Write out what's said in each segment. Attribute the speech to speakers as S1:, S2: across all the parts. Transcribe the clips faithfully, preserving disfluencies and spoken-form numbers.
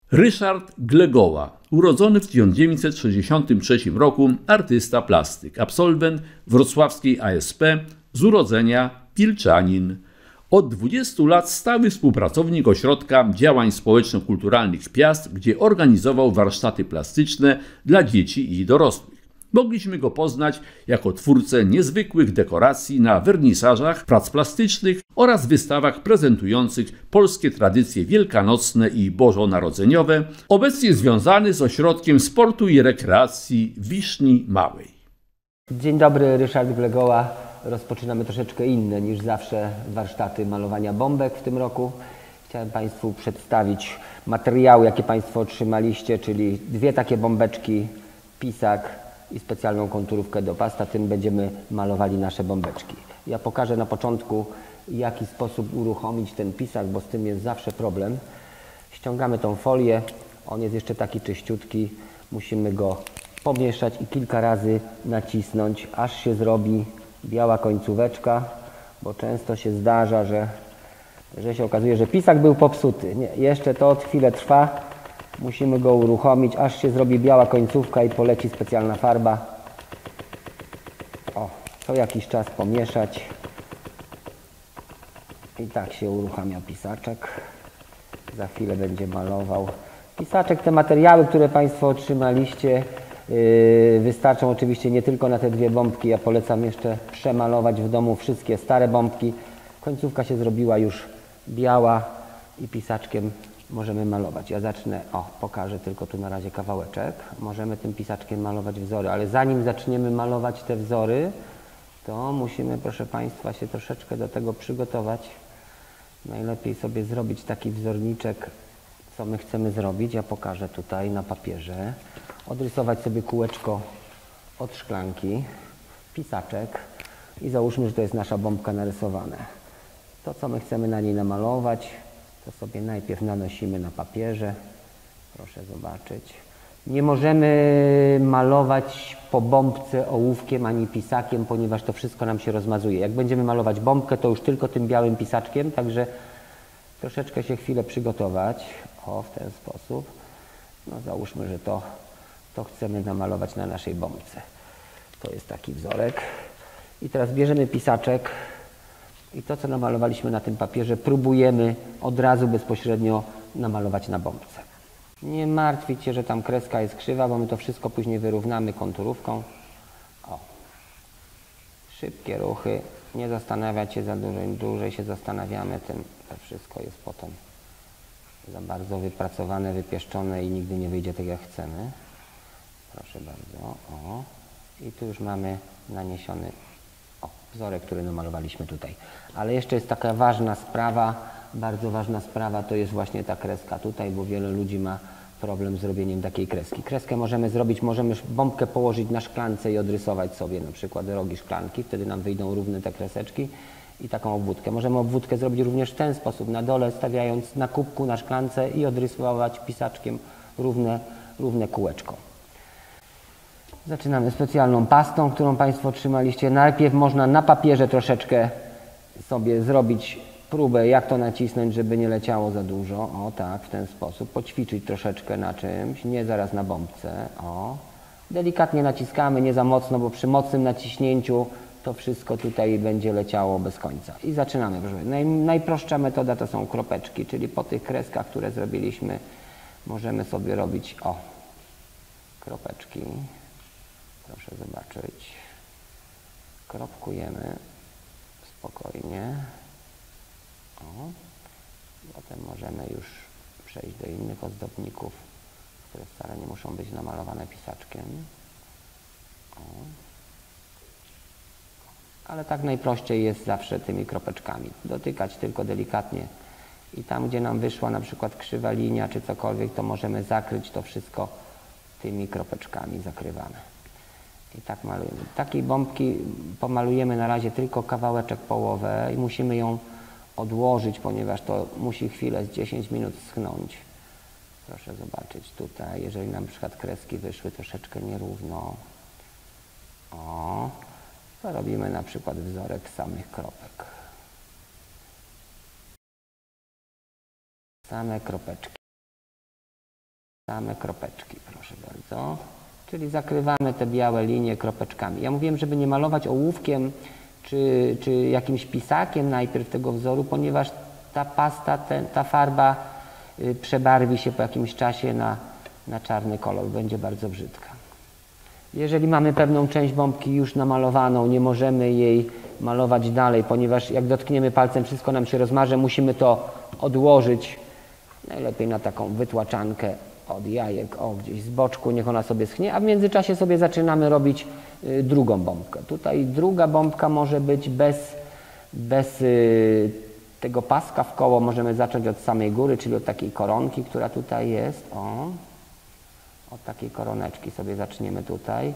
S1: Ryszard Glegoła, urodzony w tysiąc dziewięćset sześćdziesiątym trzecim roku, artysta plastyk, absolwent wrocławskiej A S P, z urodzenia pilczanin. Od dwudziestu lat stały współpracownik Ośrodka Działań Społeczno-Kulturalnych Piast, gdzie organizował warsztaty plastyczne dla dzieci i dorosłych. Mogliśmy go poznać jako twórcę niezwykłych dekoracji na wernisażach prac plastycznych oraz wystawach prezentujących polskie tradycje wielkanocne i bożonarodzeniowe, obecnie związany z Ośrodkiem Sportu i Rekreacji w Wiszni Małej.
S2: Dzień dobry, Ryszard Glegoła. Rozpoczynamy troszeczkę inne niż zawsze warsztaty malowania bombek w tym roku. Chciałem Państwu przedstawić materiały, jakie Państwo otrzymaliście, czyli dwie takie bombeczki, pisak i specjalną konturówkę do pasta. Tym będziemy malowali nasze bombeczki. Ja pokażę na początku, w jaki sposób uruchomić ten pisak, bo z tym jest zawsze problem. Ściągamy tą folię, on jest jeszcze taki czyściutki. Musimy go pomieszać i kilka razy nacisnąć, aż się zrobi biała końcóweczka, bo często się zdarza, że, że się okazuje, że pisak był popsuty. Nie, jeszcze to chwilę trwa. Musimy go uruchomić, aż się zrobi biała końcówka i poleci specjalna farba. O, co jakiś czas pomieszać. I tak się uruchamia pisaczek. Za chwilę będzie malował. Pisaczek, te materiały, które Państwo otrzymaliście, yy, wystarczą oczywiście nie tylko na te dwie bombki. Ja polecam jeszcze przemalować w domu wszystkie stare bombki. Końcówka się zrobiła już biała i pisaczkiem możemy malować. Ja zacznę, o, pokażę tylko tu na razie kawałeczek. Możemy tym pisaczkiem malować wzory, ale zanim zaczniemy malować te wzory, to musimy, proszę Państwa, się troszeczkę do tego przygotować. Najlepiej sobie zrobić taki wzorniczek, co my chcemy zrobić. Ja pokażę tutaj na papierze. Odrysować sobie kółeczko od szklanki, pisaczek i załóżmy, że to jest nasza bombka narysowane. To, co my chcemy na niej namalować, to sobie najpierw nanosimy na papierze. Proszę zobaczyć. Nie możemy malować po bombce ołówkiem ani pisakiem, ponieważ to wszystko nam się rozmazuje. Jak będziemy malować bombkę, to już tylko tym białym pisaczkiem, także troszeczkę się chwilę przygotować. O, w ten sposób. No załóżmy, że to, to chcemy namalować na naszej bombce. To jest taki wzorek. I teraz bierzemy pisaczek. I to, co namalowaliśmy na tym papierze, próbujemy od razu bezpośrednio namalować na bombce. Nie martwić się, że tam kreska jest krzywa, bo my to wszystko później wyrównamy konturówką. O. Szybkie ruchy, nie zastanawiać się za dużo. Im dłużej się zastanawiamy, tym to wszystko jest potem za bardzo wypracowane, wypieszczone i nigdy nie wyjdzie tak, jak chcemy. Proszę bardzo. O. I tu już mamy naniesiony O, wzorek, który namalowaliśmy tutaj. Ale jeszcze jest taka ważna sprawa, bardzo ważna sprawa, to jest właśnie ta kreska tutaj, bo wiele ludzi ma problem z robieniem takiej kreski. Kreskę możemy zrobić, możemy bombkę położyć na szklance i odrysować sobie na przykład rogi szklanki, wtedy nam wyjdą równe te kreseczki i taką obwódkę. Możemy obwódkę zrobić również w ten sposób, na dole stawiając na kubku, na szklance i odrysować pisaczkiem równe, równe kółeczko. Zaczynamy specjalną pastą, którą Państwo otrzymaliście. Najpierw można na papierze troszeczkę sobie zrobić próbę, jak to nacisnąć, żeby nie leciało za dużo. O tak, w ten sposób. Poćwiczyć troszeczkę na czymś, nie zaraz na bombce. O. Delikatnie naciskamy, nie za mocno, bo przy mocnym naciśnięciu to wszystko tutaj będzie leciało bez końca. I zaczynamy. Naj, najprostsza metoda to są kropeczki, czyli po tych kreskach, które zrobiliśmy, możemy sobie robić o, kropeczki. Proszę zobaczyć. Kropkujemy spokojnie. O. Potem możemy już przejść do innych ozdobników, które wcale nie muszą być namalowane pisaczkiem. O. Ale tak najprościej jest zawsze tymi kropeczkami. Dotykać tylko delikatnie i tam, gdzie nam wyszła na przykład krzywa linia czy cokolwiek, to możemy zakryć to wszystko tymi kropeczkami, zakrywamy. I tak malujemy. Takiej bombki pomalujemy na razie tylko kawałeczek, połowę i musimy ją odłożyć, ponieważ to musi chwilę, z dziesięć minut schnąć. Proszę zobaczyć tutaj, jeżeli nam na przykład kreski wyszły troszeczkę nierówno, o, to robimy na przykład wzorek samych kropek. Same kropeczki. Same kropeczki, proszę bardzo. Czyli zakrywamy te białe linie kropeczkami. Ja mówiłem, żeby nie malować ołówkiem czy, czy jakimś pisakiem najpierw tego wzoru, ponieważ ta pasta, te, ta farba y, przebarwi się po jakimś czasie na, na czarny kolor. Będzie bardzo brzydka. Jeżeli mamy pewną część bombki już namalowaną, nie możemy jej malować dalej, ponieważ jak dotkniemy palcem, wszystko nam się rozmaże, musimy to odłożyć najlepiej na taką wytłaczankę od jajek, o gdzieś z boczku, niech ona sobie schnie, a w międzyczasie sobie zaczynamy robić y, drugą bombkę. Tutaj druga bombka może być bez, bez y, tego paska w koło, możemy zacząć od samej góry, czyli od takiej koronki, która tutaj jest, o, od takiej koroneczki sobie zaczniemy tutaj,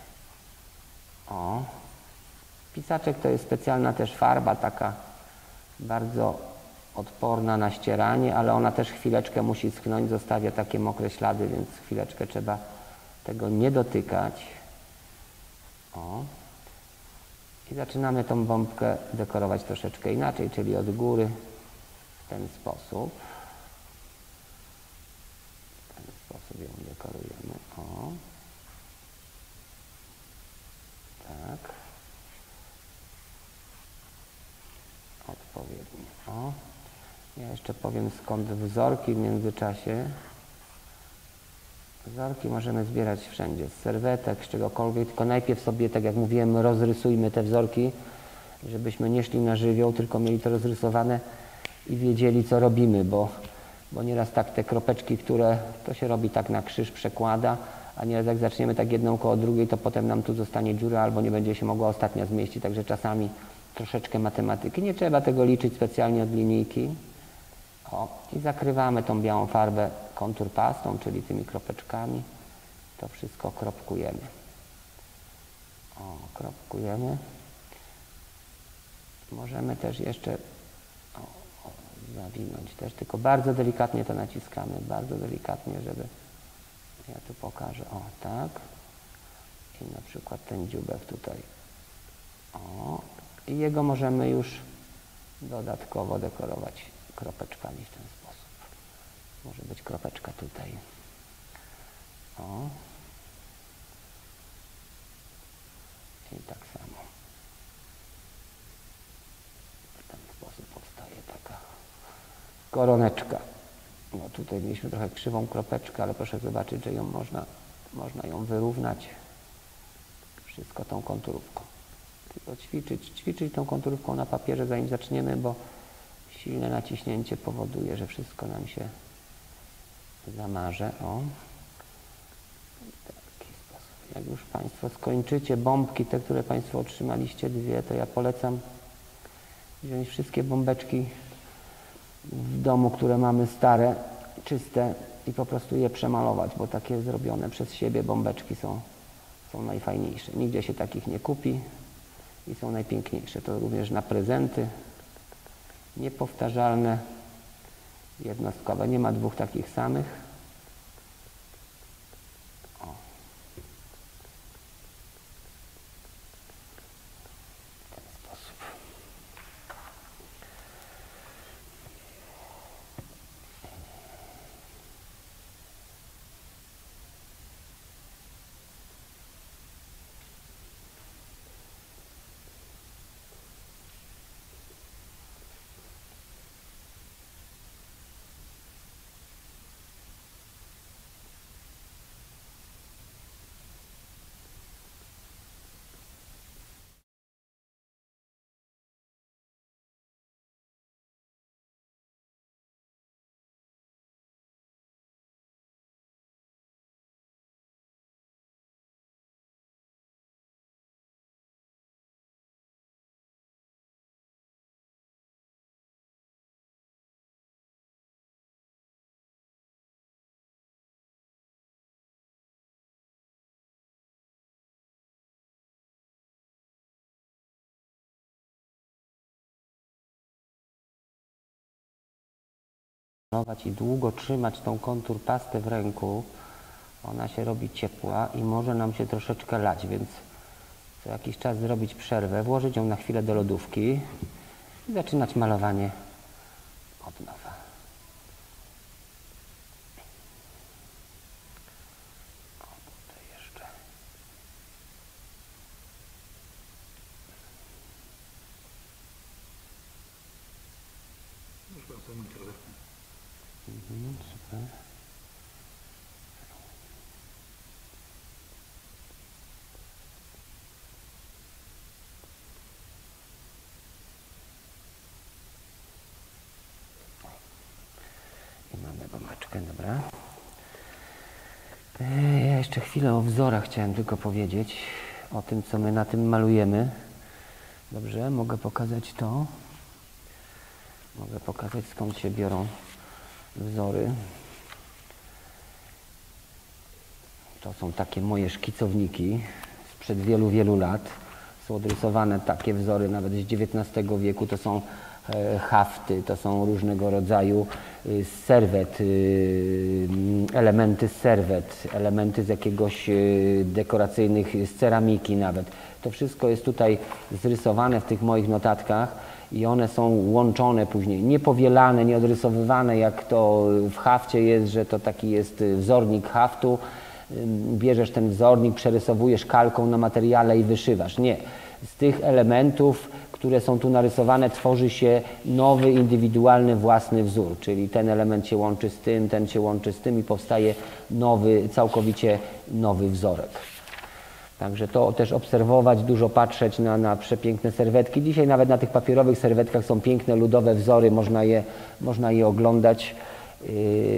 S2: o. Pisaczek to jest specjalna też farba, taka bardzo odporna na ścieranie, ale ona też chwileczkę musi schnąć, zostawia takie mokre ślady, więc chwileczkę trzeba tego nie dotykać. O. I zaczynamy tą bombkę dekorować troszeczkę inaczej, czyli od góry w ten sposób. W ten sposób ją dekorujemy. O. Tak. Odpowiednio. O. Ja jeszcze powiem, skąd wzorki w międzyczasie. Wzorki możemy zbierać wszędzie, z serwetek, z czegokolwiek, tylko najpierw sobie, tak jak mówiłem, rozrysujmy te wzorki, żebyśmy nie szli na żywioł, tylko mieli to rozrysowane i wiedzieli, co robimy, bo, bo nieraz tak te kropeczki, które to się robi tak na krzyż, przekłada, a nieraz jak zaczniemy tak jedną koło drugiej, to potem nam tu zostanie dziura albo nie będzie się mogła ostatnia zmieścić, także czasami troszeczkę matematyki. Nie trzeba tego liczyć specjalnie od linijki. O, i zakrywamy tą białą farbę kontur pastą, czyli tymi kropeczkami. To wszystko kropkujemy. O, kropkujemy. Możemy też jeszcze o, o, zawinąć też, tylko bardzo delikatnie to naciskamy, bardzo delikatnie, żeby, ja tu pokażę, o tak. I na przykład ten dziubek tutaj. O, i jego możemy już dodatkowo dekorować kropeczkami w ten sposób. Może być kropeczka tutaj. O. I tak samo. W ten sposób powstaje taka koroneczka. No tutaj mieliśmy trochę krzywą kropeczkę, ale proszę zobaczyć, że ją można, można ją wyrównać. Wszystko tą konturówką. Tylko ćwiczyć, ćwiczyć tą konturówką na papierze, zanim zaczniemy, bo silne naciśnięcie powoduje, że wszystko nam się zamarze. O. W taki sposób. Jak już Państwo skończycie bombki, te, które Państwo otrzymaliście, dwie, to ja polecam wziąć wszystkie bombeczki w domu, które mamy stare, czyste i po prostu je przemalować, bo takie zrobione przez siebie bombeczki są, są najfajniejsze. Nigdzie się takich nie kupi i są najpiękniejsze. To również na prezenty. Niepowtarzalne, jednostkowe. Nie ma dwóch takich samych. O. W ten sposób. I długo trzymać tą kontur pastę w ręku, ona się robi ciepła i może nam się troszeczkę lać, więc co jakiś czas zrobić przerwę, włożyć ją na chwilę do lodówki i zaczynać malowanie od nowa. Mhm, super. I mamy bombeczkę, dobra. Ja jeszcze chwilę o wzorach chciałem tylko powiedzieć, o tym, co my na tym malujemy. Dobrze, mogę pokazać to. Mogę pokazać, skąd się biorą wzory. To są takie moje szkicowniki sprzed wielu, wielu lat. Są odrysowane takie wzory nawet z dziewiętnastego wieku. To są e, hafty, to są różnego rodzaju y, serwet, y, elementy z serwet, elementy z jakiegoś y, dekoracyjnych, z ceramiki nawet. To wszystko jest tutaj zrysowane w tych moich notatkach i one są łączone później, nie powielane, nie odrysowywane, jak to w hafcie jest, że to taki jest wzornik haftu. Bierzesz ten wzornik, przerysowujesz kalką na materiale i wyszywasz. Nie. Z tych elementów, które są tu narysowane, tworzy się nowy, indywidualny, własny wzór. Czyli ten element się łączy z tym, ten się łączy z tym i powstaje nowy, całkowicie nowy wzorek. Także to też obserwować, dużo patrzeć na, na przepiękne serwetki. Dzisiaj nawet na tych papierowych serwetkach są piękne, ludowe wzory, można je, można je oglądać yy,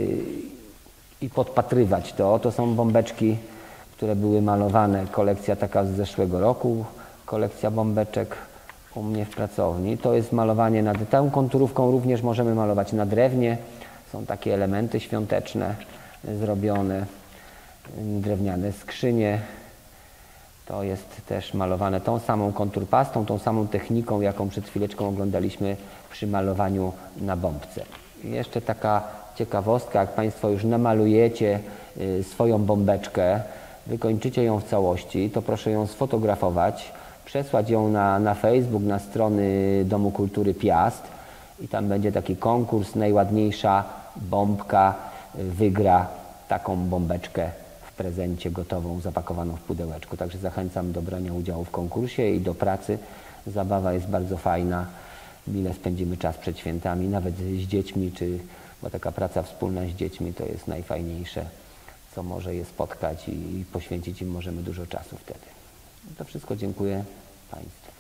S2: i podpatrywać to. To są bombeczki, które były malowane. Kolekcja taka z zeszłego roku, kolekcja bombeczek u mnie w pracowni. To jest malowanie nad tą konturówką, również możemy malować na drewnie. Są takie elementy świąteczne zrobione, drewniane skrzynie. To jest też malowane tą samą konturpastą, tą samą techniką, jaką przed chwileczką oglądaliśmy przy malowaniu na bombce. I jeszcze taka ciekawostka, jak Państwo już namalujecie y, swoją bombeczkę, wykończycie ją w całości, to proszę ją sfotografować, przesłać ją na, na Facebook, na strony Domu Kultury Piast i tam będzie taki konkurs, najładniejsza bombka wygra taką bombeczkę w prezencie gotową, zapakowaną w pudełeczku. Także zachęcam do brania udziału w konkursie i do pracy. Zabawa jest bardzo fajna. Mile spędzimy czas przed świętami, nawet z dziećmi, czy, bo taka praca wspólna z dziećmi to jest najfajniejsze, co może je spotkać i, i poświęcić im możemy dużo czasu wtedy. To wszystko, dziękuję Państwu.